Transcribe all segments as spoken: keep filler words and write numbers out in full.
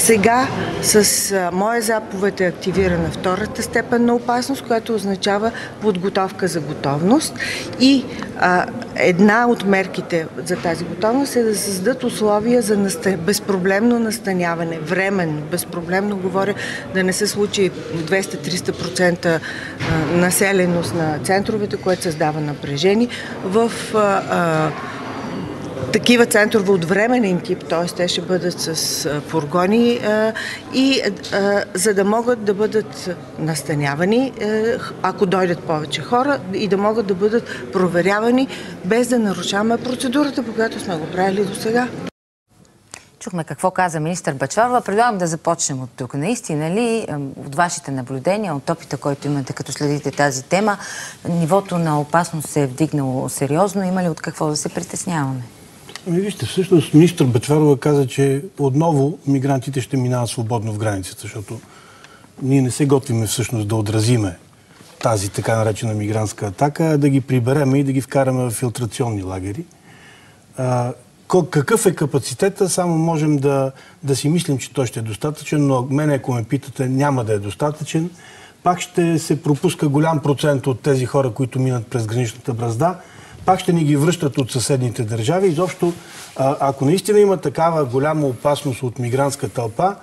Сега с а, моя заповед е активирана втората степен на опасност, която означава подготовка за готовност. И а, една от мерките за тази готовност е да създадат условия за наста... безпроблемно настаняване, временно, безпроблемно говоря, да не се случи двеста до триста процента населеност на центровете, което създава напрежение в а, а, такива центрове от временен тип, т.е. те ще бъдат с а, фургони а, и а, за да могат да бъдат настанявани, а, ако дойдат повече хора, и да могат да бъдат проверявани без да нарушаваме процедурата, по която сме го правили до сега. Чухме какво каза министър Бъчварова. Предлагам да започнем от тук. Наистина ли, от вашите наблюдения, от опита, който имате, като следите тази тема, нивото на опасност се е вдигнало сериозно? Има ли от какво да се притесняваме? Ами вижте, всъщност министър Бъчварова каза, че отново мигрантите ще минават свободно в границата, защото ние не се готвиме всъщност да отразиме тази така наречена мигрантска атака, а да ги прибереме и да ги вкараме в филтрационни лагери. А, какъв е капацитета, само можем да, да си мислим, че той ще е достатъчен, но мене, ако ме питате, няма да е достатъчен. Пак ще се пропуска голям процент от тези хора, които минат през граничната бразда. Пак ще ни ги връщат от съседните държави. Изобщо, ако наистина има такава голяма опасност от мигрантска тълпа,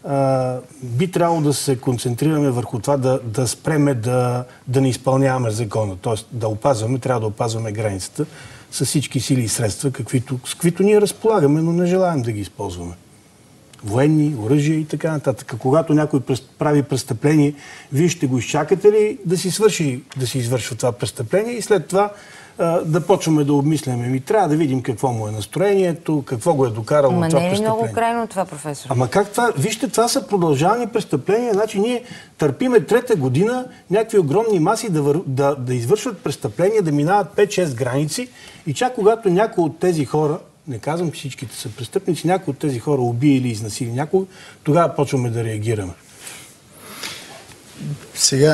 би трябвало да се концентрираме върху това да, да спреме да, да не изпълняваме закона. Тоест да опазваме, трябва да опазваме границата с всички сили и средства, каквито, с каквито ние разполагаме, но не желаем да ги използваме. Военни, оръжия и така нататък. Когато някой прави престъпление, вие ще го изчакате ли да си свърши, да си извършва това престъпление и след това да почваме да обмисляме. Ми трябва да видим какво му е настроението, какво го е докарало Ама това не е престъпление. много крайно това, професор. Ама как това? Вижте, това са продължавани престъпления. Значи ние търпиме трета година някакви огромни маси да, вър... да, да извършват престъпления, да минават пет-шест граници и чак когато някой от тези хора, не казвам, че всичките са престъпници, някой от тези хора убие или изнасили някой, тогава почваме да реагираме. Сега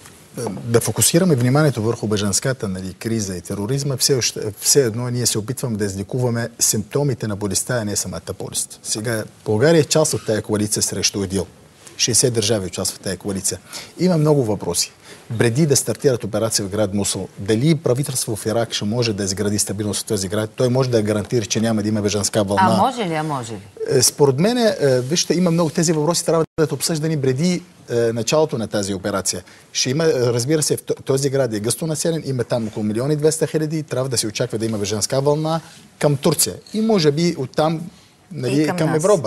да фокусираме вниманието върху бежанската, нали, криза и тероризма, все, все едно ние се опитваме да излекуваме симптомите на болестта, а не самата болест. Сега България е част от тая коалиция срещу ИДИЛ. шейсет държави участват в тая коалиция. Има много въпроси. Преди да стартират операция в град Мусул, дали правителство в Ирак ще може да изгради стабилност в този град? Той може да гарантира, че няма да има бежанска вълна. А може ли, а може ли? Според мен, вижте, има много тези въпроси, трябва да бъдат обсъждани преди началото на тази операция. Ще има, разбира се, този град е гъсто населен, има там около милион и двеста хиляди, трябва да се очаква да има бежанска вълна към Турция. И може би оттам, нали, към, към Европа.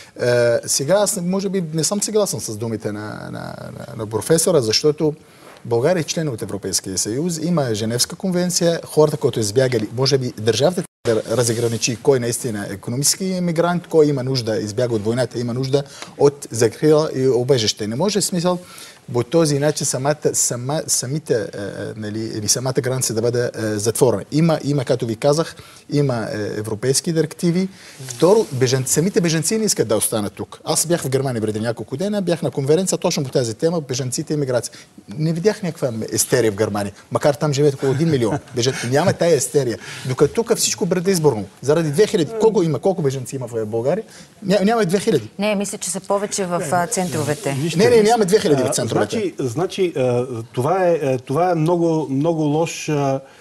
Е, сега аз може би не съм съгласен с думите на, на, на, на професора, защото България е член от Европейския съюз, има Женевска конвенция, хората, които избягали, може би държавата да разграничи кой наистина е икономически емигрант, кой има нужда, избяга от войната, има нужда от закрила и убежище. Не може смисъл по този начин самата, сама, самите, е, нали, или самата граница да бъде е, затворена. Има, има, като ви казах, има е, европейски директиви. Второ, бежанци, самите бежанци не искат да останат тук. Аз бях в Германия преди няколко дена, бях на конференция точно по тази тема, бежанците и миграция. Не видях някаква естерия в Германия, макар там живеят около един милион. Бежанци. Няма тая естерия. Докато тук всичко предизборно. Заради две хиляди. Колко има? Колко бежанци има в България? Ня, няма две хиляди. Не, мисля, че са повече в центровете. Не, не, няма две хиляди в центровете. Значи, значи това е, това е много, много лош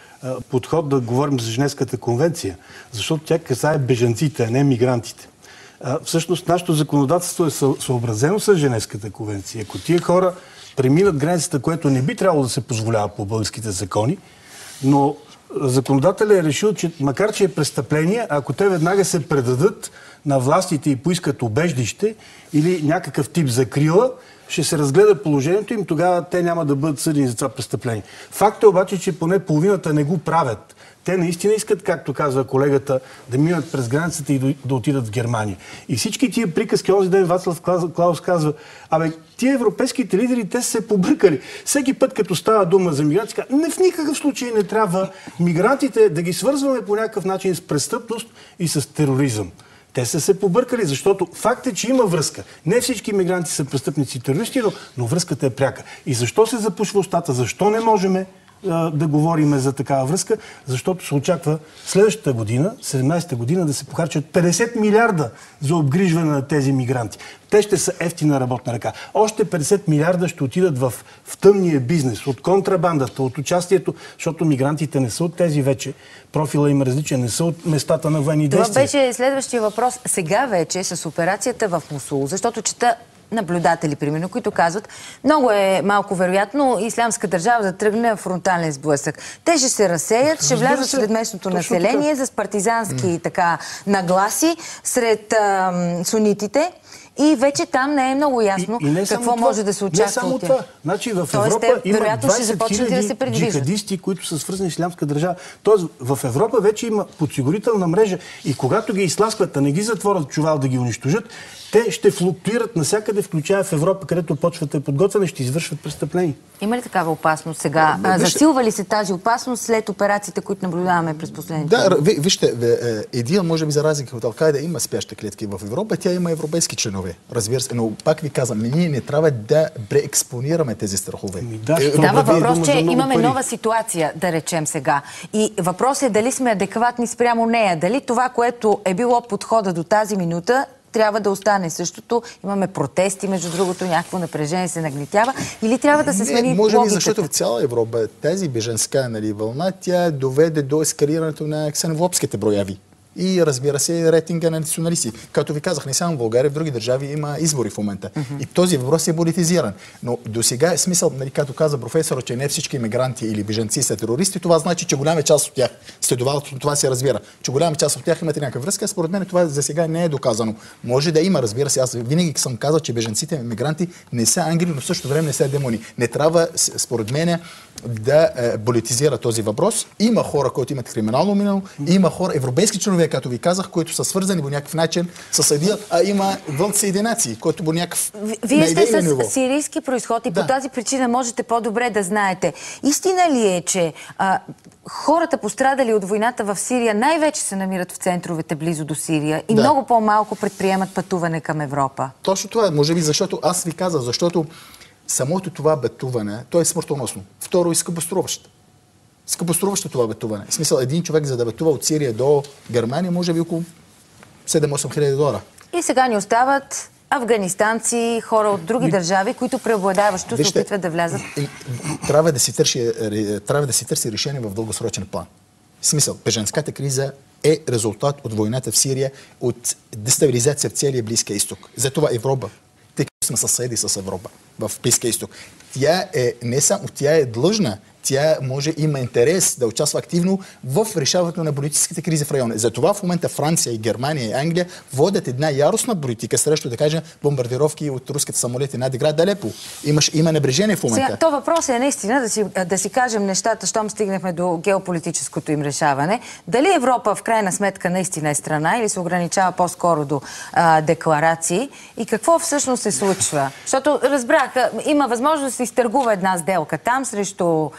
подход да говорим за Женевската конвенция, защото тя касае бежанците, а не мигрантите. Всъщност, нашето законодателство е съобразено с Женевската конвенция. Ако тия хора преминат границата, което не би трябвало да се позволява по българските закони, но законодателят е решил, че макар че е престъпление, ако те веднага се предадат на властите и поискат убежище или някакъв тип закрила, ще се разгледа положението им, тогава те няма да бъдат съдени за това престъпление. Факт е обаче, че поне половината не го правят. Те наистина искат, както казва колегата, да минат през границата и да отидат в Германия. И всички тия приказки, онзи ден Вацлав Клаус казва, абе, тия европейските лидери, те са се побъркали. Всеки път, като става дума за мигранти, не в никакъв случай не трябва мигрантите да ги свързваме по някакъв начин с престъпност и с тероризъм. Те са се побъркали, защото факт е, че има връзка. Не всички мигранти са престъпници и терористи, но, но връзката е пряка. И защо се запушва устата? Защо не можем а, да говорим за такава връзка, защото се очаква следващата година, седемнадесета година, да се похарчат петдесет милиарда за обгрижване на тези мигранти. Те ще са ефтина работна ръка. Още петдесет милиарда ще отидат в, в тъмния бизнес, от контрабандата, от участието, защото мигрантите не са от тези вече. Профила им различен, не са от местата на военни действия. Това беше следващия въпрос. Сега вече с операцията в Мусул, защото чета наблюдатели, примерно, които казват, много е малко вероятно Ислямска държава да тръгне в фронтален сблъсък. Те ще се разсеят, ще влязат сред местното население с партизански mm. така нагласи сред ам, сунитите. И вече там не е много ясно и, и какво това, може да се очаква. Не само от тях. това. Значи в Тоест, Европа те, има двадесет хиляди да джихадисти, които са свързани с Ислямска държава. Тоест в Европа вече има подсигурителна мрежа и когато ги изтласкват, а не ги затворят в чувал да ги унищожат, те ще флуктуират навсякъде, включая в Европа, където почвате подготвяне, ще извършват престъпления. Има ли такава опасност сега? А, засилва ли се тази опасност след операциите, които наблюдаваме през последните? Да, вижте, един, може би за разлика от Ал-Кайда, има спящи клетки в Европа, тя има европейски членове, разбира се, но пак ви казвам, ние не трябва да преекспонираме тези страхове. Да, Става въпрос, че имаме пари. Нова ситуация, да речем сега. И въпрос е дали сме адекватни спрямо нея, дали това, което е било подхода до тази минута, трябва да остане същото. Имаме протести, между другото, някакво напрежение се нагнетява. Или трябва да се смени логиката? Може би, защото в цяла Европа тази беженска, нали, вълна, тя доведе до ескалирането на ксенофобските прояви. И разбира се, рейтинга на националисти. Като ви казах, не само в България, в други държави има избори в момента. Uh-huh. И този въпрос е политизиран. Но до сега е смисъл, нали, като каза професора, че не всички иммигранти или бежанци са терористи, това значи, че голяма част от тях, следователно това се разбира, че голяма част от тях имат някаква връзка. Според мен това за сега не е доказано. Може да има, разбира се. Аз винаги съм казал, че бежанците и иммигранти не са ангели, но в същото време не са демони. Не трябва, според мен, да е, политизира този въпрос. Има хора, които имат криминално минало, има хора, европейски членове, като ви казах, които са свързани по някакъв начин с един, а има вълци единаци, които по някакъв Вие сте с ниво. Сирийски произход и да. По тази причина можете по-добре да знаете. Истина ли е, че а, хората пострадали от войната в Сирия най-вече се намират в центровете близо до Сирия и да. Много по-малко предприемат пътуване към Европа? Точно това, може би, защото аз ви казах, защото самото това пътуване, то е смъртоносно. Второ, и скъпоструващо. Скъпоструващо това пътуване. В смисъл, един човек, за да пътува от Сирия до Германия, може би около седем-осем хиляди долара. И сега ни остават афганистанци, хора от други и... държави, които преобладаващо се опитват да влязат. Трябва да си търси, трябва да си търси решение в дългосрочен план. В смисъл, бежанската криза е резултат от войната в Сирия, от дестабилизация в целия Близкия изток. Затова Европа, тъй като сме съседи с Европа в Близкия изток, тя е не само, тя е длъжна, тя може има интерес да участва активно в решаването на политическите кризи в района. Затова в момента Франция и Германия и Англия водят една яростна политика срещу, да кажем, бомбардировки от руските самолети над град Алепо. Имаш, има небрежение в момента. Сега, то въпрос е наистина да си, да си кажем нещата, щом стигнахме до геополитическото им решаване. Дали Европа в крайна сметка наистина е страна или се ограничава по-скоро до а, декларации и какво всъщност се случва? Защото разбрах, има възможност да се изтъргува една сделка там срещу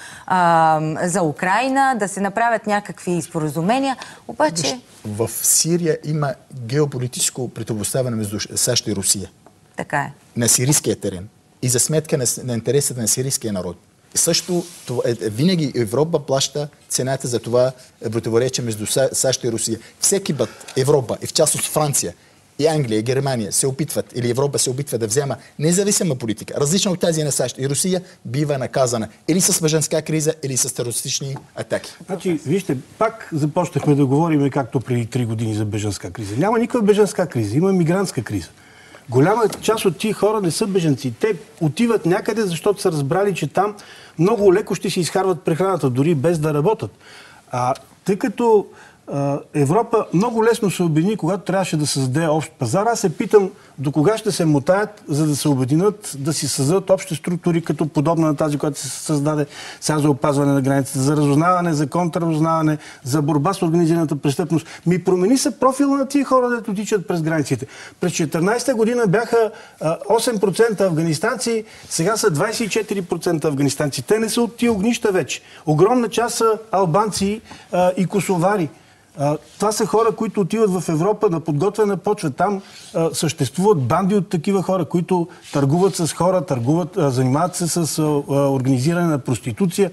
за Украйна, да се направят някакви споразумения. Обаче... В Сирия има геополитическо противопоставяне между САЩ и Русия. Така е. На сирийския терен. И за сметка на, на интересите на сирийския народ. Също това, е, винаги Европа плаща цената за това противоречие между САЩ и Русия. Всеки път Европа, и в частност Франция, и Англия, и Германия се опитват, или Европа се опитва да взема независима политика, различна от тази на САЩ и Русия, бива наказана или с бежанска криза, или с терористични атаки. Значи, вижте, пак започнахме да говорим както преди три години за бежанска криза. Няма никаква бежанска криза, има мигрантска криза. Голяма част от тия хора не са бежанци. Те отиват някъде, защото са разбрали, че там много леко ще си изхарват прехраната, дори без да работят. А, тъй като Европа много лесно се обедини, когато трябваше да създаде общ пазар. Аз се питам до кога ще се мотаят, за да се обединят, да си създадат общи структури, като подобна на тази, която се създаде сега за опазване на границата, за разузнаване, за контраразузнаване, за борба с организираната престъпност. Ми промени се профила на тия хора, дето тичат през границите. През четиринадесета година бяха осем процента афганистанци, сега са двадесет и четири процента афганистанци. Те не са от тия огнища вече. Огромна част са албанци а, и косовари. А, това са хора, които отиват в Европа на подготвена почва. Там а, съществуват банди от такива хора, които търгуват с хора, търгуват, а, занимават се с а, организиране на проституция.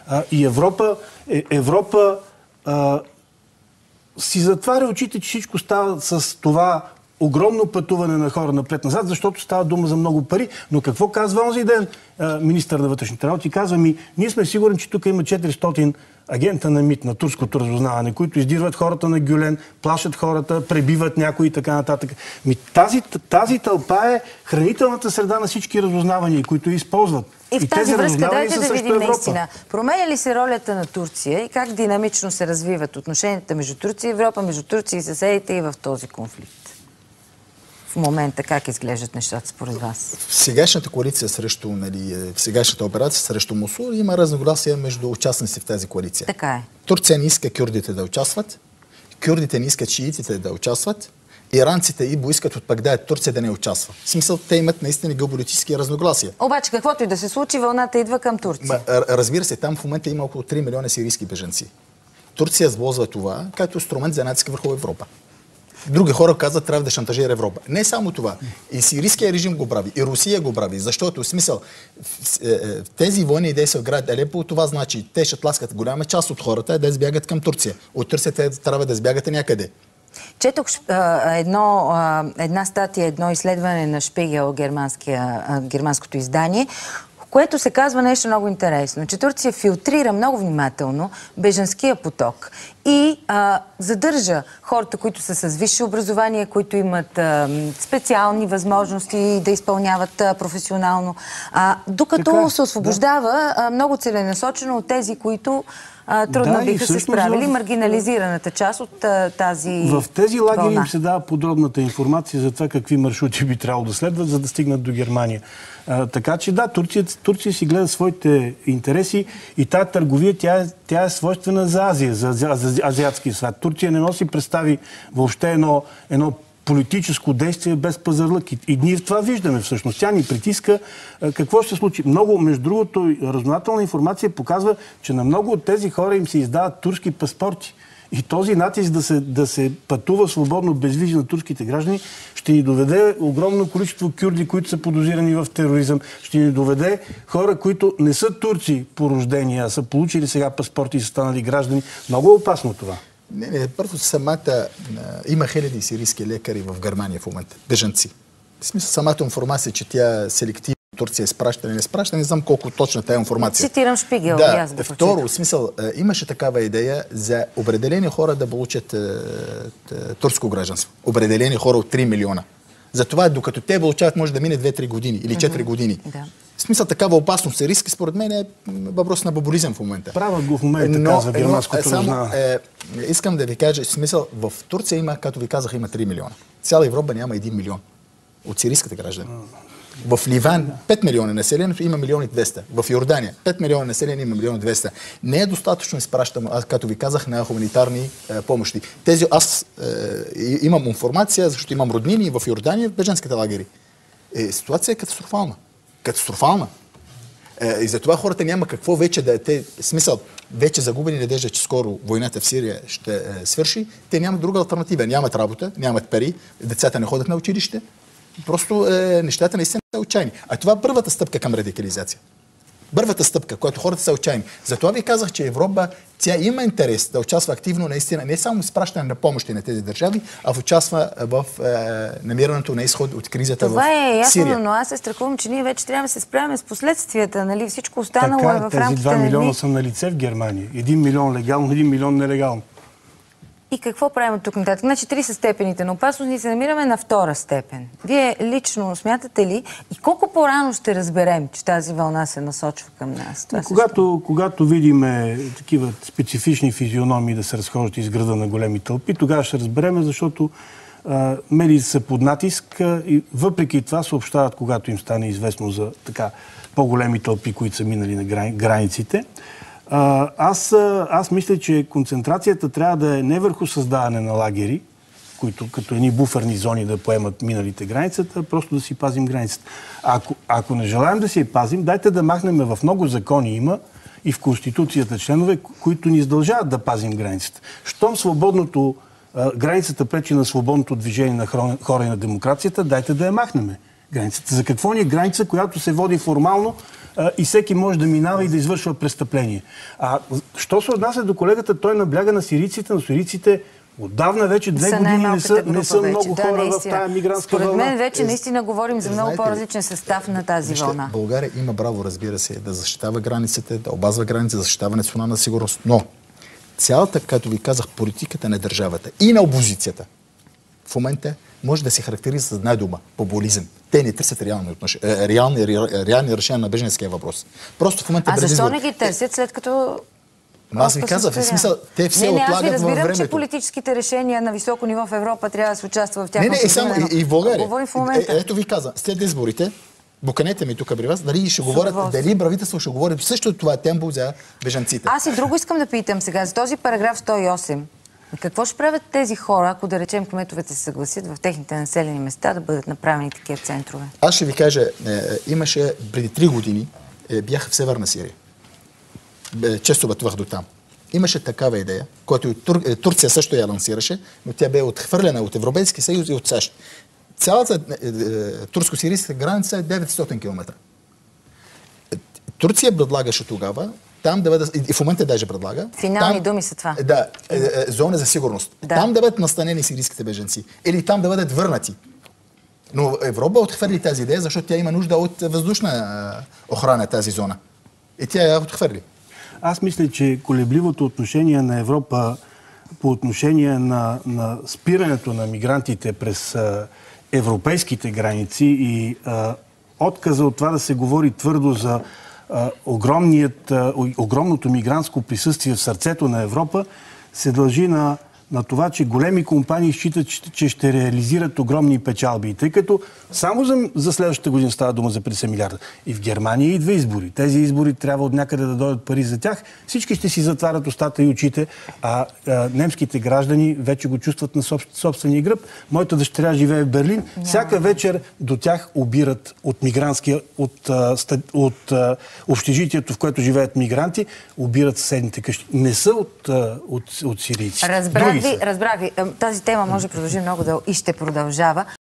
А, и Европа, е, Европа а, си затваря очите, че всичко става с това огромно пътуване на хора напред-назад, защото става дума за много пари. Но какво казва онзи ден а, министър на вътрешните работи? Казва ми, ние сме сигурни, че тук има четиристотин агента на МИТ, на турското разузнаване, които издирват хората на Гюлен, плашат хората, пребиват някои и така нататък. Ми, тази, тази тълпа е хранителната среда на всички разузнавания, които използват. И в тази връзка дайте да видим Европа. наистина. Променя ли се ролята на Турция и как динамично се развиват отношенията между Турция и Европа, между Турция и съседите и в този конфликт? В момента как изглеждат нещата според вас? В сегашната коалиция срещу, нали, в сегашната операция срещу Мусул има разногласия между участници в тази коалиция. Така е. Турция не иска кюрдите да участват, кюрдите не искат шиитите да участват, иранците и искат от Багдад Турция да не участва. В смисъл, те имат наистина геополитически разногласия. Обаче, каквото и да се случи, вълната идва към Турция. Ма, разбира се, там в момента има около три милиона сирийски бежанци. Турция сползва това като инструмент за натиск върху Европа. Други хора казват, трябва да шантажира Европа. Не само това. И сирийския режим го прави, и Русия го прави, защото в смисъл в тези войни действия в град Алепо, това значи, те ще тласкат голяма част от хората да избягат към Турция. От Турция те трябва да избягат някъде. Четох едно, една статия, едно изследване на Шпигел, германското издание, което се казва нещо много интересно, че Турция филтрира много внимателно бежанския поток и а, задържа хората, които са с висше образование, които имат а, специални възможности да изпълняват а, професионално, а, докато така, се освобождава да. а, много целенасочено от тези, които а, трудно да, биха се справили, в... маргинализираната част от а, тази В тези лагери вълна. Им се дава подробната информация за това какви маршрути би трябвало да следват, за да стигнат до Германия. А, така че да, Турция, Турция си гледа своите интереси и тази търговия, тя, тя е свойствена за Азия, за, за, за азиатския свят. Турция не носи представи въобще едно, едно политическо действие без пазарлък. И, и ние в това виждаме всъщност. Тя ни притиска. А, какво ще се случи? Много, между другото, разузнавателна информация показва, че на много от тези хора им се издават турски паспорти. И този натиск да се, да се пътува свободно без визи на турските граждани ще ни доведе огромно количество кюрди, които са подозирани в тероризъм. Ще ни доведе хора, които не са турци по рождение, а са получили сега паспорти и са станали граждани. Много е опасно това. Не, не, първо самата... Има хиляди сирийски лекари в Германия в момента. Бежанци. В смисъл самата информация, че тя селективно Турция изпраща или не изпраща, не знам колко точна тази информация. Цитирам Шпигел. Да, аз да второ, в смисъл, имаше такава идея за определени хора да получат е, е, турско гражданство. Определени хора от три милиона. Затова, докато те получават, може да мине две-три години или четири години. Да. В смисъл, такава опасност и риск, според мен е въпрос на баболизъм в момента. Права го в момента, но, казва германското разузнаване. Е, искам да ви кажа, в смисъл, в Турция има, като ви казах, има три милиона. Цяла Европа няма един милион от сирийските граждани. В Ливан пет милиона населението има милион и двеста. В Йордания пет милиона население има милион и двеста. Не е достатъчно изпращам, аз като ви казах, на хуманитарни е, помощи. Тези, аз е, имам информация, защото имам роднини в Йордания, в бежанските лагери. Е, ситуация е катастрофална. Катастрофална. Е, и затова хората няма какво вече да е. Те, смисъл, вече загубени надежда, че скоро войната в Сирия ще е, свърши. Те нямат друга алтернатива. Нямат работа, нямат пари, децата не ходят на училище. Просто е, нещата наистина са отчаяни. А това е първата стъпка към радикализация. Първата стъпка, която хората са отчаяни. Затова ви казах, че Европа, тя има интерес да участва активно наистина, не само в изпращане на помощи на тези държави, а участва в е, намирането на изход от кризата това в Сирия. Това е ясно, но аз се страхувам, че ние вече трябва да се справяме с последствията. Нали? Всичко останало така, е в тези рамките два на милиона дни. са на лице в Германия. Един милион легално, един милион нелегално. И какво правим от тук нататък? Значи три са степените на опасност, ние се намираме на втора степен. Вие лично смятате ли и колко по-рано ще разберем, че тази вълна се насочва към нас? Това когато, когато видим такива специфични физиономии да се разхождат из града на големи тълпи, тогава ще разберем, защото а, медиите са под натиск а, и въпреки това съобщават, когато им стане известно за така по-големи тълпи, които са минали на грани, границите. Аз, аз мисля, че концентрацията трябва да е не върху създаване на лагери, които като едни буферни зони да поемат миналите границата, просто да си пазим границата. Ако, ако не желаем да си я пазим, дайте да махнем, в много закони има и в Конституцията членове, които ни задължават да пазим границата. Щом свободното, границата пречи на свободното движение на хора и на демокрацията, дайте да я махнем. границата? За какво ни е граница, която се води формално а, и всеки може да минава и да извършва престъпление? А що се отнася до колегата, той набляга на сирийците, но сирийците отдавна вече две години не са, не са много да, хора наистина. в тази мигрантска вълна. вълна. Според мен вече наистина говорим за много по-различен състав на тази вижте, вълна. България има право, разбира се, да защитава границите, да обазва границите, да защитава национална сигурност, но цялата, както ви казах, политиката на държавата и на опозицията в момента може да се характеризира с една дума – популизъм. Те не търсят реални, отнош... реални, реални решения на беженския въпрос. Просто в момента... А защо не ги търсят, след като... Аз ви казах, в смисъл, те все не, не, отлагат във времето. аз ви разбирам, че политическите решения на високо ниво в Европа трябва да се участва в тях. Не, не, и само и, и в България. Говорим в момента. Е, ето ви казвам, след изборите, буканете ми тук при вас, дали ще говорят, дали правителство ще говори също това темпо за бежанците. Аз и друго искам да питам сега. За този параграф сто и осем. Какво ще правят тези хора, ако да речем кметовете се съгласят в техните населени места да бъдат направени такива центрове? Аз ще ви кажа, е, имаше преди три години, е, бях в Северна Сирия. Е, често пътувах до там. Имаше такава идея, която Тур, е, Турция също я лансираше, но тя бе отхвърлена от Европейския съюз и от САЩ. Цялата е, е, турско-сирийска граница е деветстотин километра. Турция предлагаше тогава там да бъдат, и в момента даже предлага... Финални там, думи са това. Да, е, е, зона за сигурност. Да. Там да бъдат настанени сирийските беженци. Или там да бъдат върнати. Но Европа отхвърли тази идея, защото тя има нужда от въздушна охрана тази зона. И тя я отхвърли. Аз мисля, че колебливото отношение на Европа по отношение на, на спирането на мигрантите през а, европейските граници и а, отказа от това да се говори твърдо за а, огромният, а, огромното мигрантско присъствие в сърцето на Европа се дължи на, на това, че големи компании считат, че, че ще реализират огромни печалби. Тъй като само за, за следващата година става дума за петдесет милиарда. И в Германия идва избори. Тези избори трябва от някъде да дойдат пари за тях. Всички ще си затварят устата и очите, а, а немските граждани вече го чувстват на собствения гръб. Моята дъщеря живее в Берлин. Yeah. Всяка вечер до тях обират от мигрантския, от, от, от а, общежитието, в което живеят мигранти, обират съседните къщи. Не са от, от, от сирийци. Разбрах ви, разбрах ви. Тази тема може да продължи много дълго и ще продължава.